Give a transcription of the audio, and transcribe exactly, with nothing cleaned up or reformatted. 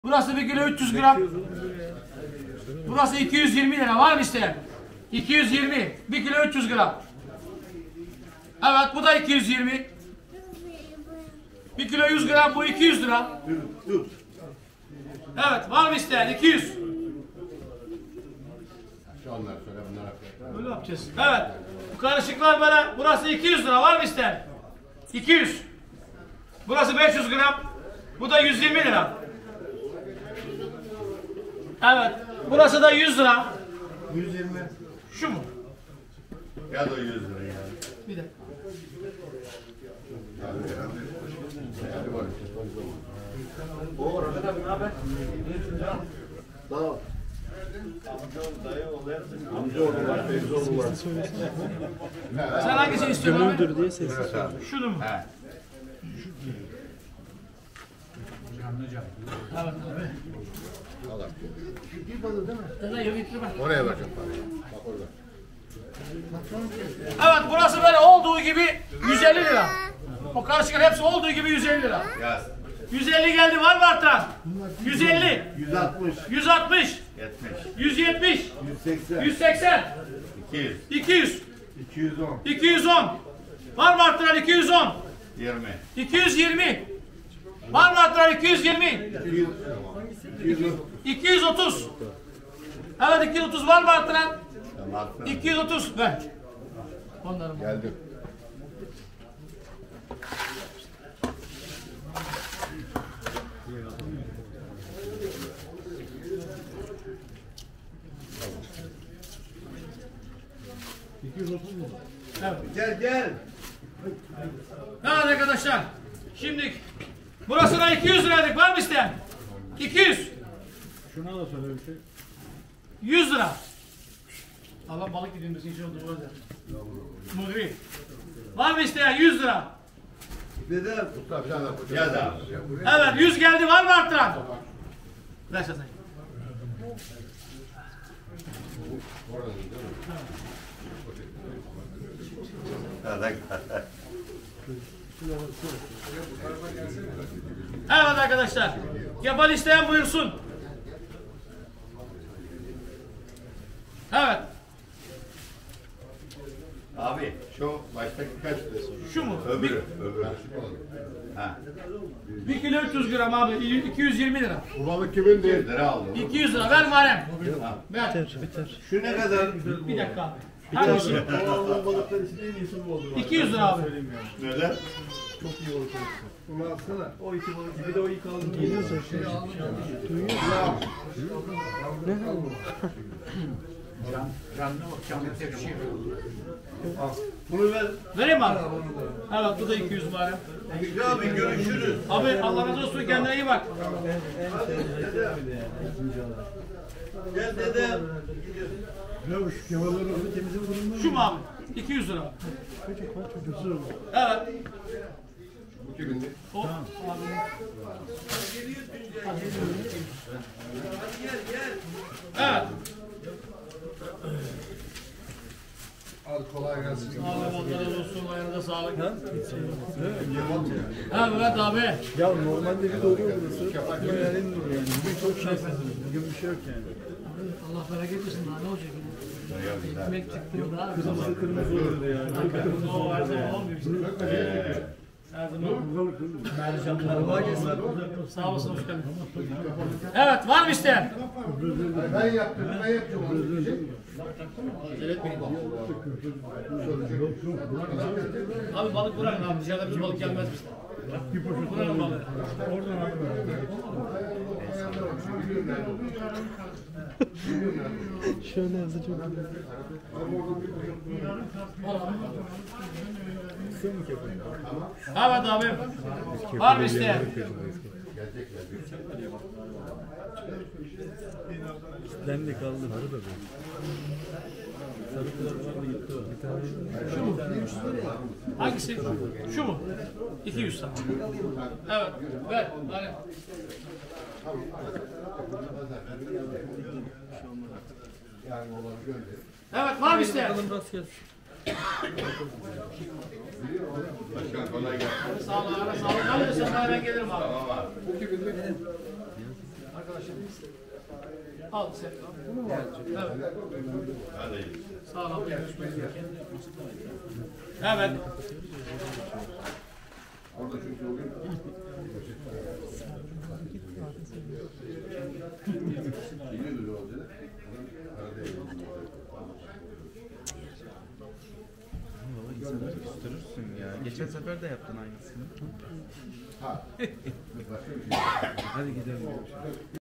Burası bir kilo üç yüz gram. Burası iki yüz yirmi lira. Var mı isteyen? iki yüz yirmi. bir kilo üç yüz gram. Evet, bu da iki yüz yirmi. bir kilo yüz gram, bu iki yüz lira. Evet, var mı isteyen? iki yüz. Böyle yapacağız. Evet. Bu karışıklar böyle. Burası iki yüz lira. Var mı isteyen? iki yüz. Burası beş yüz gram. Bu da yüz yirmi lira. Evet. Burası da yüz lira. yüz yirmi. Şu mu? Ya da yüz lira ya. Bir dakika. O orada ne haber? Sağ ol. Amcaoğlu var, teyzeoğlu var. Sen hangisini istiyorsun abi? Gönüldür diye ses. Şunu mu? He. Evet abi. Dede yok getir bak. Oraya bakın. Bak orada. Evet, burası böyle olduğu gibi yüz elli lira. O karışıklar hepsi olduğu gibi yüz elli lira. Yaz. yüz elli geldi, var mı artan? yüz elli. yüz altmış. yüz altmış. yetmiş. yüz yetmiş. yüz seksen. yüz seksen. iki yüz. iki yüz. iki yüz on. iki yüz on. Var mı arttıran iki yüz on? yirmi. iki yüz yirmi. Var mı arttıran iki yüz yirmi? iki yüz. iki yüz. iki yüz otuz. Evet, iki yüz otuz var mı arttıran? Tamam. iki yüz otuz. Ver. Onları. Geldim. Evet. Gel gel. Evet arkadaşlar. Şimdi burasına iki yüz liraydık. Var mı isteyen? iki yüz. Şuna da söyle bir şey. yüz lira. Allah balık gideyim desin. Şey oldu bu arada. Mugri. Var mı isteyen? yüz lira. Dede. Mustafa bir tane daha. Gel abi. Evet, yüz geldi. Var mı arttıran? Ver sen. Evet arkadaşlar. Yapan isteyen buyursun. Evet. Abi şu baştaki kaç? Şu mu? Öbürü. Öbürü. Ha. bir kilo üç yüz gram abi. iki yüz yirmi lira. Bu balık kimin değil? Lira aldım. iki yüz lira. Ver Muharrem. Ver. Biter, biter. Şu ne kadar? Bir dakika abi. Hangisi? O balıklar için en iyisi bu oldu. iki yüz lira abi. Neden? Çok iyi olur. Bunu atsana. O iki balık. Bir de o ilk aldığın geliyorsa şey. Bunu ver. Vereyim mi abi? Evet, bu da iki yüz Muharrem. Fikri abi görüşürüz. Abi Allah razı olsun, kendine iyi bak. Gel dede. Ne bu şu kemalları temizleme durumunda mı? Şu mu abi? iki yüz lira. Evet. Bu kimin? O. Evet. Hadi kolay gelsin. Abi Allah razı olsun, ayağına sağlık. Evet abi. Ya normalde bir doğruyor burası. Ama yani en doğru yani. Bugün çok şanslısınız. Bugün bir şey yok yani. Allah bereket versin, daha ne olacak yine? Ekmek çıktı da. Kırmızı kırmızı oluyor yani. O her zaman olmuyor işte. Her zaman. Kolay gelsin. Sağ olasın, hoş geldin. Evet, var mı isteyen? Ben yaptım, ben yapacağım. Abi balık bırakın abi, dışarıda biz balık gelmez bizden. Bırakın balığı. Oradan abi. Şöyle yazdı çok güzel. Evet abi. Var mı isteyen? Ben de kaldı. Sarı da bu. Sarı kızlar vardı gitti o. Bir tane. Şu mu? Hangisi? Şu mu? iki yüz tamam. Evet. Ver. Hadi. Evet, var mı isteyen? Bakalım rast gelsin. Başkan kolay gelsin. Sağ olun. Sağ olun. Sen ben gelirim abi. Tamam abi. Al sen. Evet. Sağ ol abi. Evet. Orada çünkü o gün İyi ödülü olacak. Arada eğlendim. Valla insanları küstürürsün ya. Geçen sefer de yaptın aynısını. Ha. Başka bir şey. Hadi gidelim.